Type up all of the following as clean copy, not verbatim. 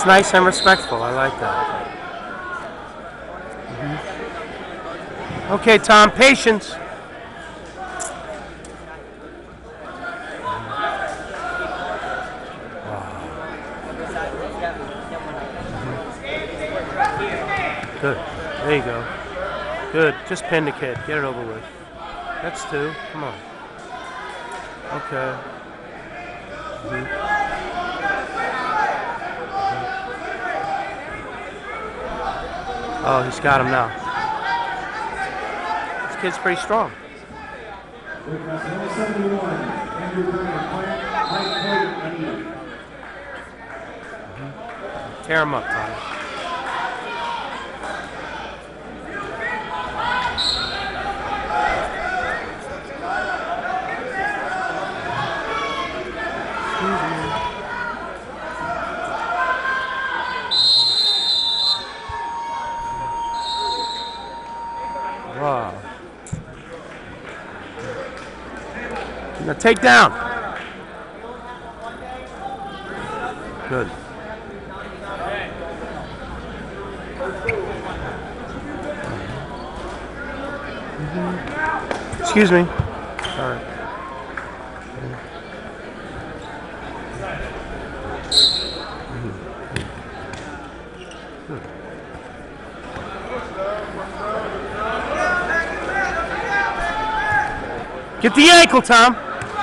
That's nice and respectful. I like that. Okay, Tom, patience. Good. There you go. Good. Just pin the kid. Get it over with. That's two. Come on. Okay. Oh, he's got him now. This kid's pretty strong. Tear him up, Tommy. Wow. Now take down. Good. Excuse me. Sorry. Good. Get the ankle, Tom.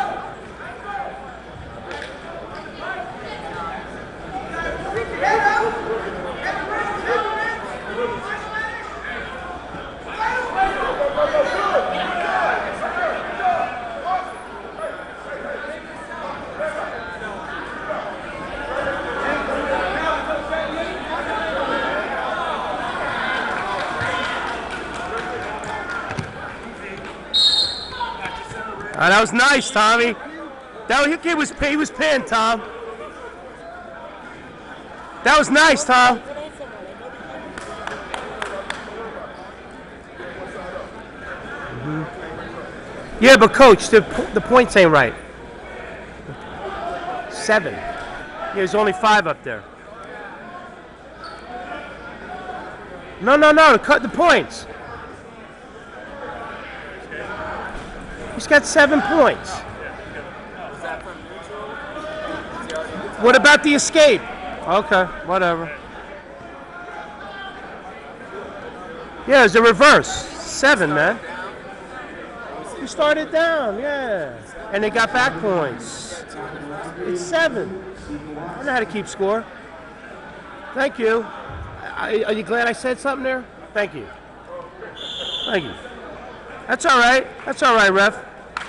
That was nice, Tommy. That kid was pinned, Tom. That was nice, Tom. Yeah, but coach, the points ain't right. 7. Yeah, there's only 5 up there. No, cut the points. He's got 7 points. What about the escape? Okay, whatever. Yeah, it's a reverse. 7, man. You started down, yeah. And they got back points. It's 7. I know how to keep score. Thank you. Are you glad I said something there? Thank you. Thank you. That's all right. That's all right, ref.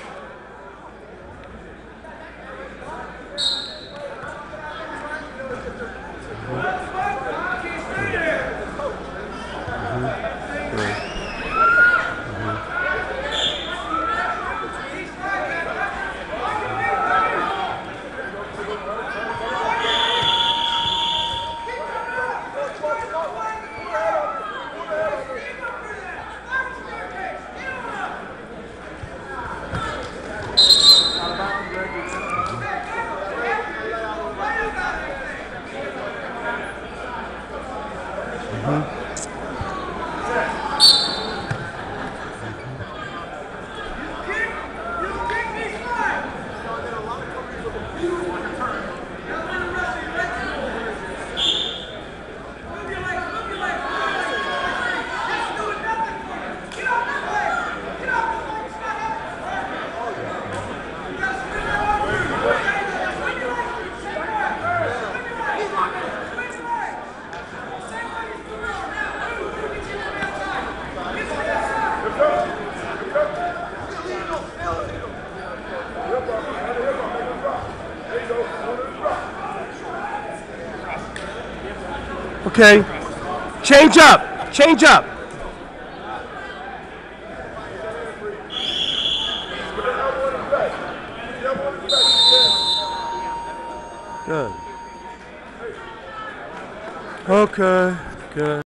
Okay. Change up. Change up. Good. Okay. Good.